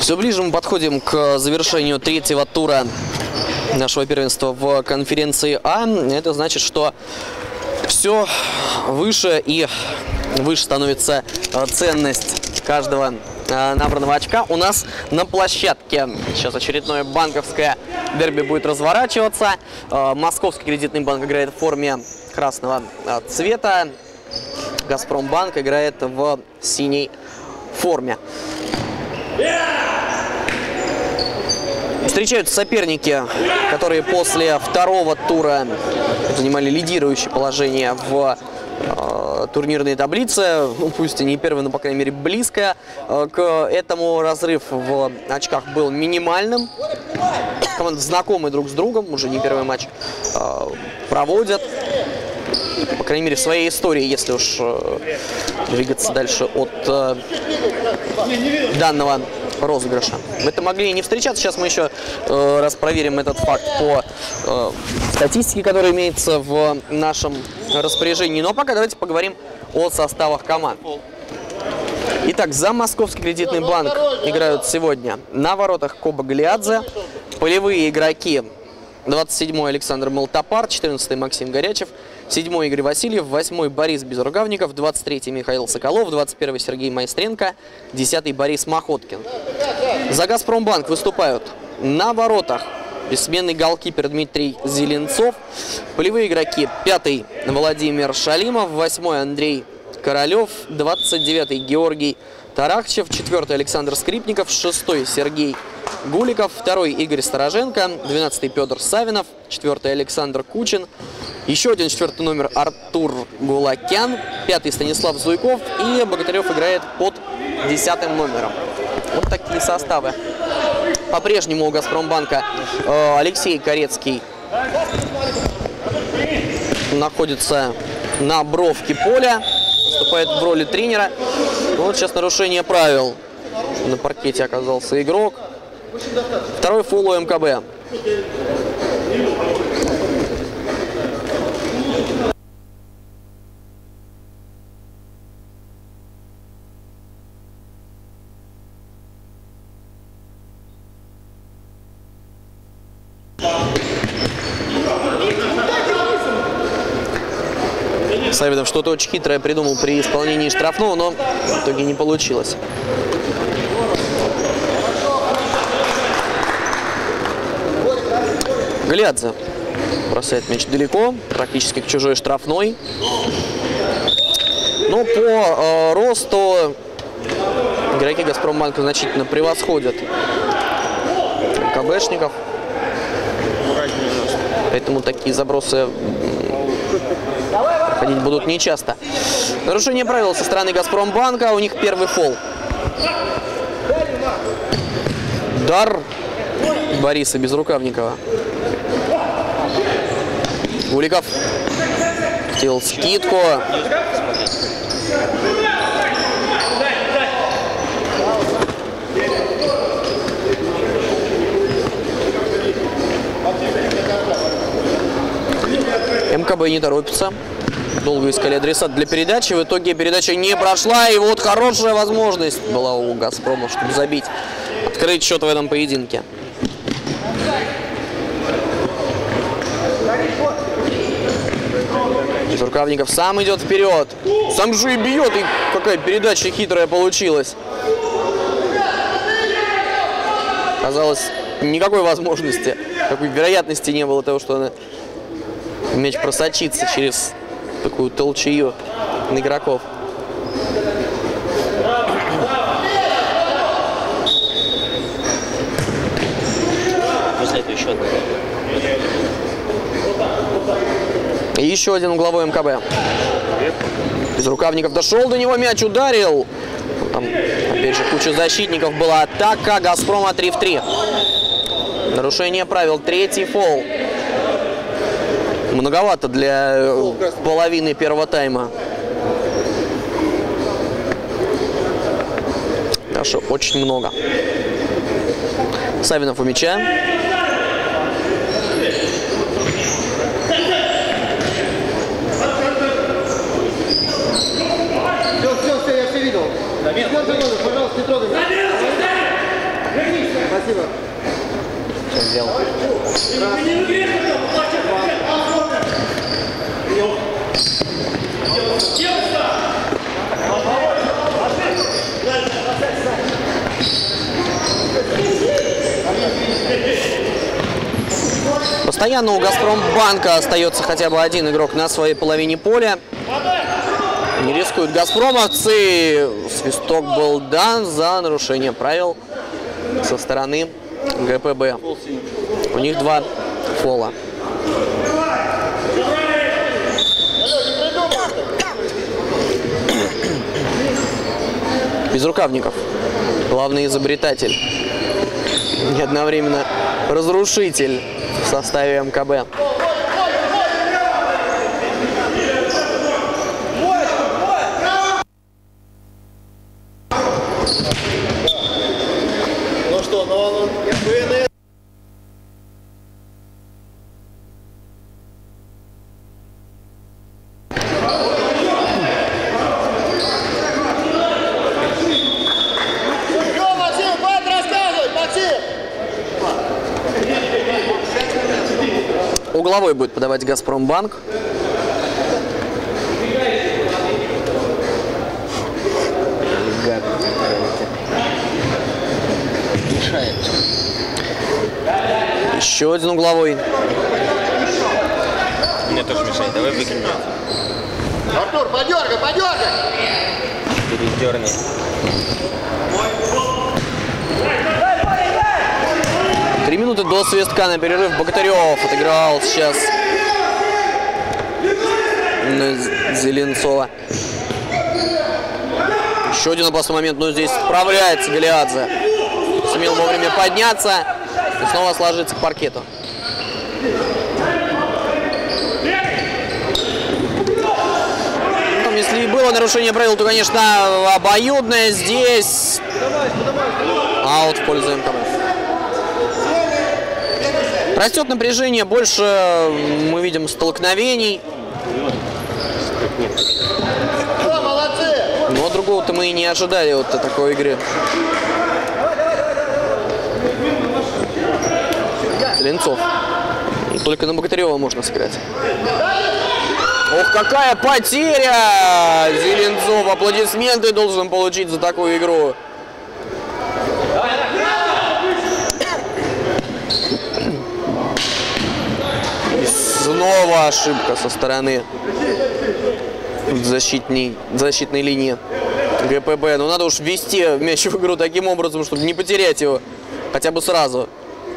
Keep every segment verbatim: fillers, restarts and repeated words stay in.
Все ближе мы подходим к завершению третьего тура нашего первенства в конференции А. Это значит, что все выше и выше становится ценность каждого набранного очка у нас на площадке. Сейчас очередное банковское дерби будет разворачиваться. Московский кредитный банк играет в форме красного цвета. Газпромбанк играет в синей форме. Встречаются соперники, которые после второго тура занимали лидирующее положение в э, турнирной таблице. Ну, пусть и не первый, но, по крайней мере, близко э, к этому. Разрыв в очках был минимальным. Команды знакомы друг с другом, уже не первый матч э, проводят. По крайней мере, в своей истории, если уж э, двигаться дальше от э, данного розыгрыша. Мы-то могли и не встречаться. Сейчас мы еще э, раз проверим этот факт по э, статистике, которая имеется в нашем распоряжении. Но пока давайте поговорим о составах команд. Итак, за Московский кредитный банк играют сегодня на воротах Коба Галиадзе. Полевые игроки: двадцать седьмой Александр Молтопар, четырнадцатый Максим Горячев, седьмой Игорь Васильев, восьмой Борис Безрукавников, двадцать третий Михаил Соколов, двадцать первый Сергей Майстренко, десятый Борис Махоткин. За Газпромбанк выступают на воротах бессменный голкипер Дмитрий Зеленцов, полевые игроки: пятый Владимир Шалимов, восьмой Андрей Королев, двадцать девятый Георгий Тарахчев, четвертый Александр Скрипников, шестой Сергей Гуликов, второй Игорь Стороженко, двенадцатый Петр Савинов, четвертый Александр Кучин, еще один четвертый номер Артур Гулакян, пятый Станислав Зуйков, и Богатырев играет под десятым номером. Вот такие составы. По-прежнему у Газпромбанка э, Алексей Корецкий находится на бровке поля, выступает в роли тренера. Вот сейчас нарушение правил. На паркете оказался игрок. Второй фол у МКБ. Савинов что-то очень хитрое придумал при исполнении штрафного, но в итоге не получилось. Галиадзе бросает мяч далеко, практически к чужой штрафной. Но по э, росту игроки Газпромбанка значительно превосходят КБшников. Поэтому такие забросы проходить будут нечасто. Нарушение правил со стороны Газпромбанка. У них первый фол. Удар Бориса Безрукавникова. Гуликов сделал скидку. МКБ не торопится. Долго искали адресат для передачи. В итоге передача не прошла. И вот хорошая возможность была у Газпрома, чтобы забить, открыть счет в этом поединке. Безрукавников сам идет вперед. Сам же и бьет. И какая передача хитрая получилась. Казалось, никакой возможности, какой вероятности не было того, что она... мяч просочится через такую толчею игроков. После этого еще одна. И еще один угловой МКБ. Безрукавников дошел до него, мяч ударил. Там, опять же, куча защитников была. Атака Газпрома три в три. Нарушение правил. Третий фол. Многовато для половины первого тайма. Даже очень много. Савинов у мяча. Спасибо. Что сделал? Постоянно у Газпромбанка остается хотя бы один игрок на своей половине поля. Не рискуют газпромовцы. Свисток был дан за нарушение правил со стороны ГПБ. У них два фола. Безрукавников. Главный изобретатель. И одновременно разрушитель в составе МКБ. Ну что, ну он ФНС. Что, Максим, хватит рассказывать, Максим! Угловой будет подавать Газпромбанк. Мешает. Еще один угловой. Мне тоже мешает. Давай выкинем. Артур, подергай, подергай! Передерни. Три минуты до свистка на перерыв. Богатырев отыграл сейчас на Зеленцова. Еще один опасный момент, но здесь справляется Голиадзе. Сумел вовремя подняться и снова сложиться к паркету. Ну, если и было нарушение правил, то, конечно, обоюдное. Здесь аут в пользу МКБ. Растет напряжение, больше мы видим столкновений. Но другого-то мы и не ожидали вот такой игры. Зеленцов. И только на Богатырева можно сыграть. Ох, какая потеря! Зеленцов аплодисменты должен получить за такую игру. И снова ошибка со стороны защитной, защитной линии ГПБ. Ну надо уж ввести мяч в игру таким образом, чтобы не потерять его хотя бы сразу.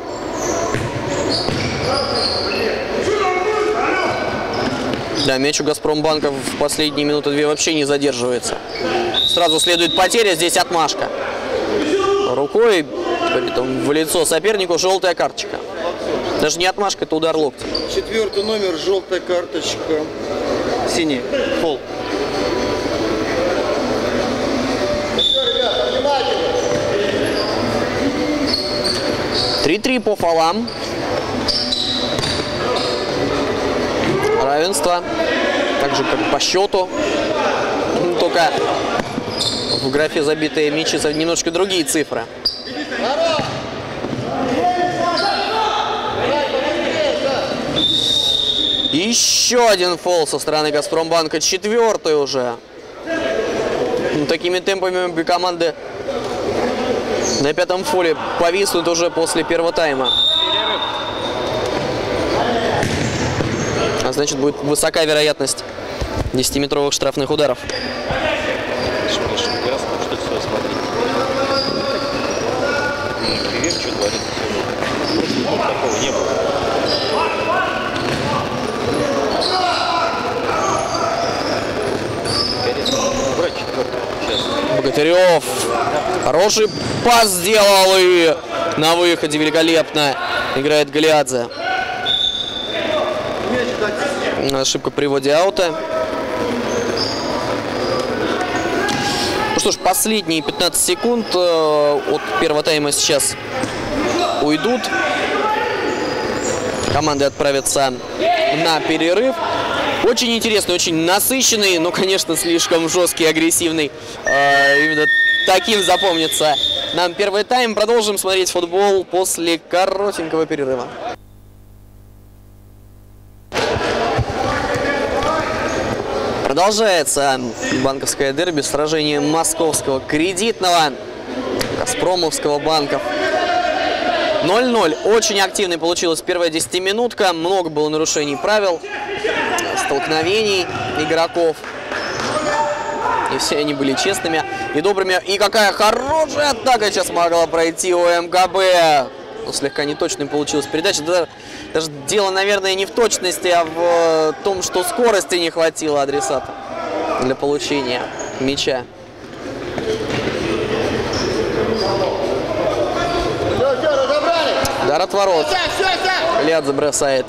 Да, мяч у Газпромбанка в последние минуты две вообще не задерживается. Сразу следует потеря, здесь отмашка. Рукой, притом в лицо сопернику, желтая карточка. Даже не отмашка, это удар локтем. Четвертый номер, желтая карточка. Синий. Фол. три-три по фолам. Равенство. Так же, как по счету. Только в графе забитые мячи немножко другие цифры. Еще один фол со стороны Газпромбанка. Четвертый уже. Ну, такими темпами обе команды на пятом фоле повиснут уже после первого тайма. А значит, будет высока вероятность десятиметровых штрафных ударов. Такого не было. Богатырев хороший пас сделал и на выходе великолепно играет Голиадзе. Ошибка при вводе аута. Ну что ж, последние пятнадцать секунд от первого тайма сейчас уйдут. Команды отправятся на перерыв. Очень интересный, очень насыщенный, но, конечно, слишком жесткий, агрессивный. Именно таким запомнится нам первый тайм. Продолжим смотреть футбол после коротенького перерыва. Продолжается банковское дерби, сражение московского кредитного, газпромовского банков. ноль ноль. Очень активной получилась первая десятиминутка. Много было нарушений правил, столкновений игроков. И все они были честными и добрыми. И какая хорошая атака сейчас могла пройти у МКБ. Но слегка неточной получилась передача. Даже, даже дело, наверное, не в точности, а в том, что скорости не хватило адресата для получения мяча. Удар от ворот. Лядзе бросает.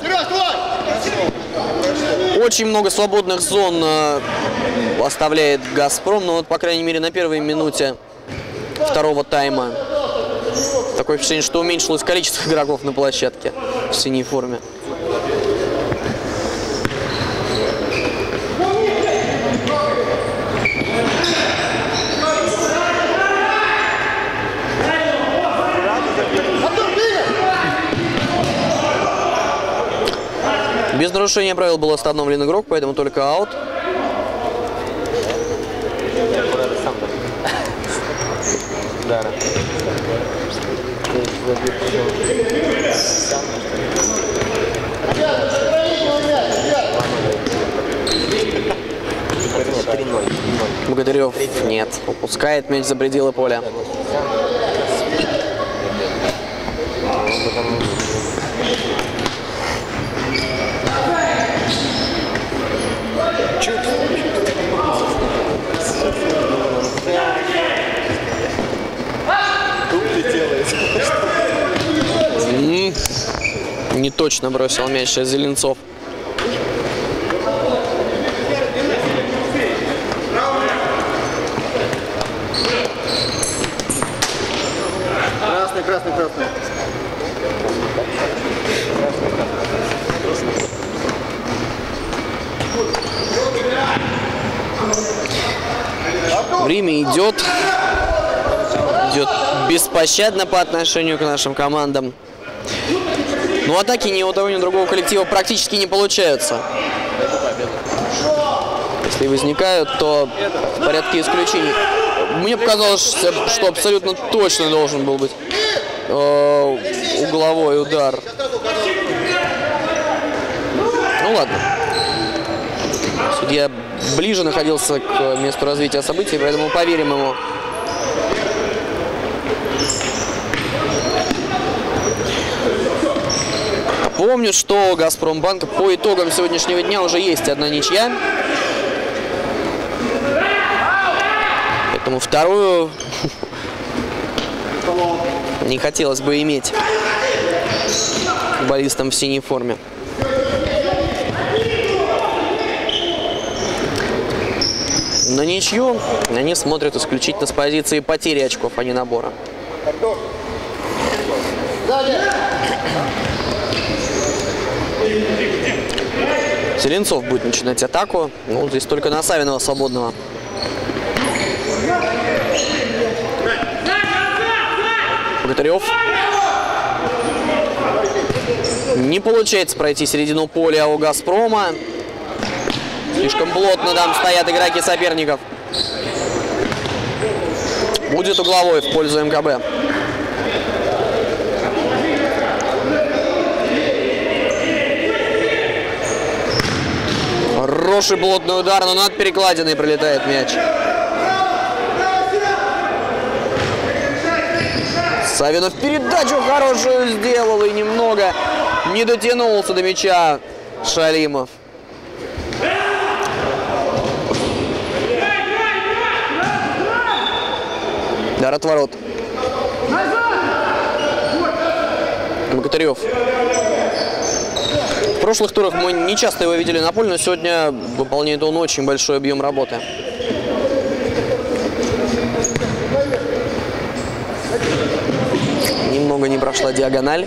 Очень много свободных зон оставляет «Газпром». Но вот, по крайней мере, на первой минуте второго тайма такое впечатление, что уменьшилось количество игроков на площадке в синей форме. Без нарушения правил был остановлен игрок, поэтому только аут. Богатырев нет, упускает мяч за пределы поля. Не точно бросил мяч сейчас Зеленцов. Красный, красный, красный. Время идет. Идет беспощадно по отношению к нашим командам. Но атаки ни у того, ни у другого коллектива практически не получаются. Если возникают, то в порядке исключений. Мне показалось, что абсолютно точно должен был быть э, угловой удар. Ну ладно. Судья ближе находился к месту развития событий, поэтому поверим ему. Помню, что у «Газпромбанка» по итогам сегодняшнего дня уже есть одна ничья. Поэтому вторую не хотелось бы иметь футболистам в синей форме. На ничью они смотрят исключительно с позиции потери очков, а не набора. Зеленцов будет начинать атаку. Ну, здесь только на Савинова свободного. Богатырев. Не получается пройти середину поля у «Газпрома». Слишком плотно там стоят игроки соперников. Будет угловой в пользу МКБ. Хороший плотный удар, но над перекладиной пролетает мяч. Савинов передачу хорошую сделал и немного не дотянулся до мяча Шалимов. Удар от ворот. Богатырев. В прошлых турах мы не часто его видели на поле, но сегодня выполняет он очень большой объем работы. Немного не прошла диагональ.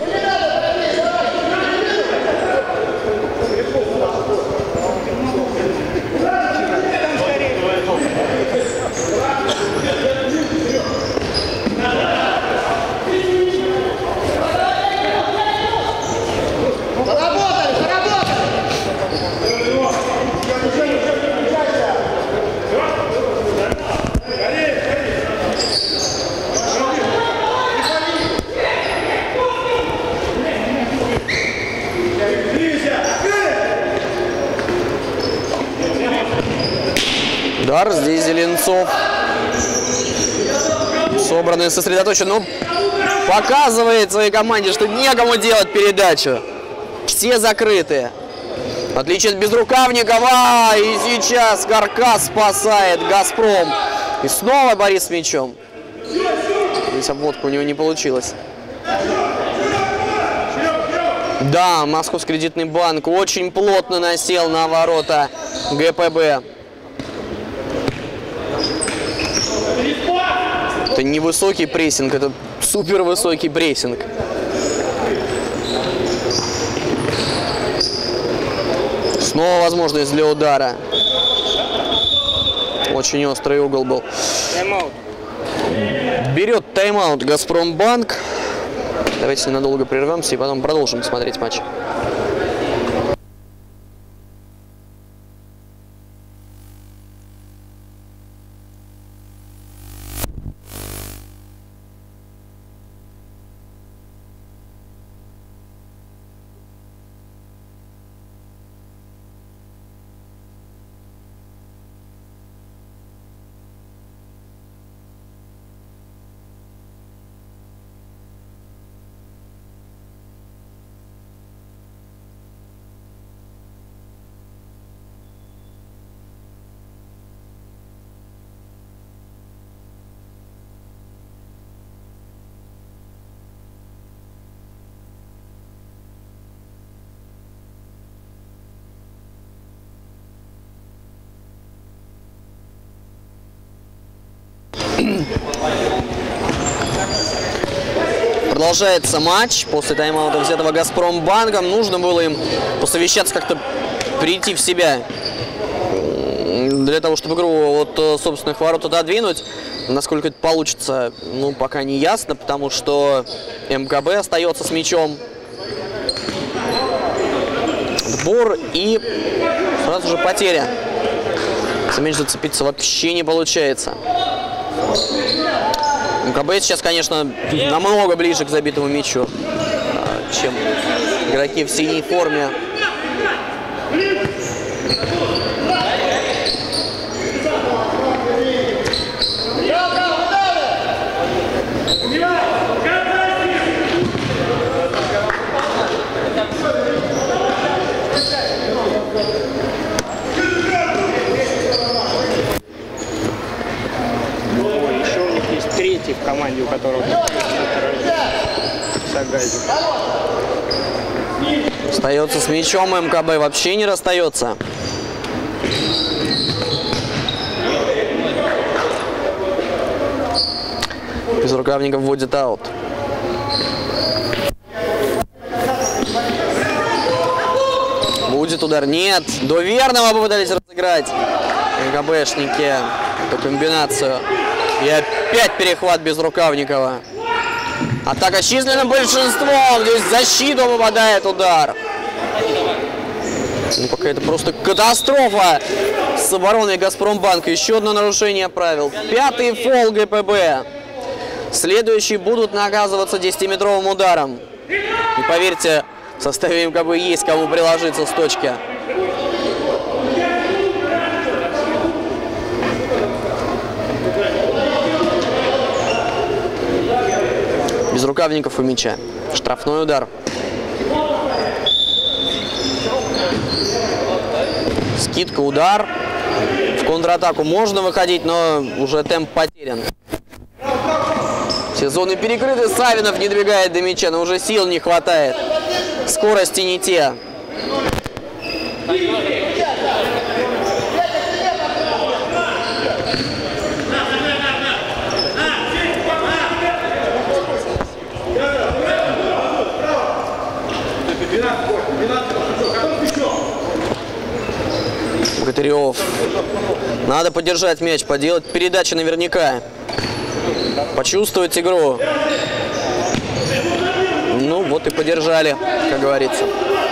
Удар. Здесь Зеленцов. Собранный, сосредоточен. Ну, показывает своей команде, что некому делать передачу. Все закрыты. В отличие от Безрукавникова. И сейчас Каркас спасает «Газпром». И снова Борис с мячом. Здесь обводка у него не получилась. Да, Московский кредитный банк очень плотно насел на ворота ГПБ. Это не высокий прессинг, это супер высокий прессинг. Снова возможность для удара. Очень острый угол был. Тайм-аут. Берет тайм-аут Газпромбанк. Давайте ненадолго прервемся и потом продолжим смотреть матч. Продолжается матч после тайм-аута, взятого Газпромбанком. Нужно было им посовещаться, как-то прийти в себя для того, чтобы игру от собственных ворот отодвинуть. Насколько это получится, ну, пока не ясно, потому что МКБ остается с мячом. Отбор и сразу же потеря. За мяч зацепиться вообще не получается. МКБ сейчас, конечно, намного ближе к забитому мячу, чем игроки в синей форме. Третий в команде, у которого Сагазик. Остается с мячом, МКБ вообще не расстается. Безрукавников вводит аут. Будет удар. Нет. До верного попытались разыграть МКБшники эту комбинацию. И опять перехват Безрукавникова. Атака численным большинством. Здесь в защиту попадает удар. Ну, пока это просто катастрофа с обороной Газпромбанка. Еще одно нарушение правил. Пятый фол ГПБ. Следующие будут наказываться десятиметровым ударом. И поверьте, в составе МКБ есть кому приложиться с точки. Безрукавников у мяча. Штрафной удар. Скидка, удар. В контратаку можно выходить, но уже темп потерян. Все зоны перекрыты. Савинов не добегает до мяча, но уже сил не хватает. Скорости не те. Богатырев. Надо поддержать мяч, поделать передачи наверняка. Почувствовать игру. Ну вот и поддержали, как говорится.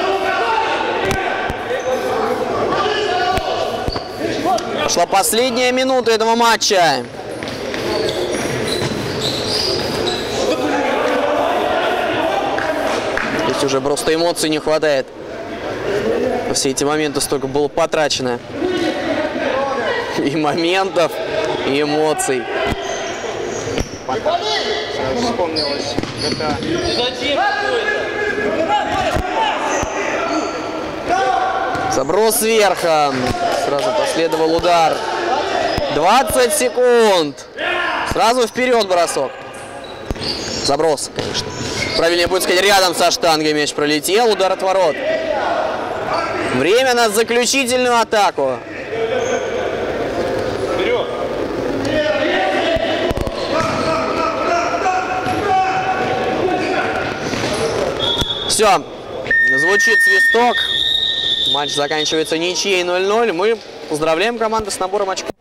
Пошла последняя минута этого матча. Здесь уже просто эмоций не хватает. Все эти моменты столько было потрачено. и моментов, и эмоций. Сразу вспомнилось. Это Заброс сверху. Сразу последовал удар. двадцать секунд. Сразу вперед бросок. Заброс, конечно. Правильнее будет сказать, рядом со штангой мяч пролетел. Удар от ворот. Время на заключительную атаку. Все. Звучит свисток. Матч заканчивается ничьей ноль ноль. Мы поздравляем команду с набором очков.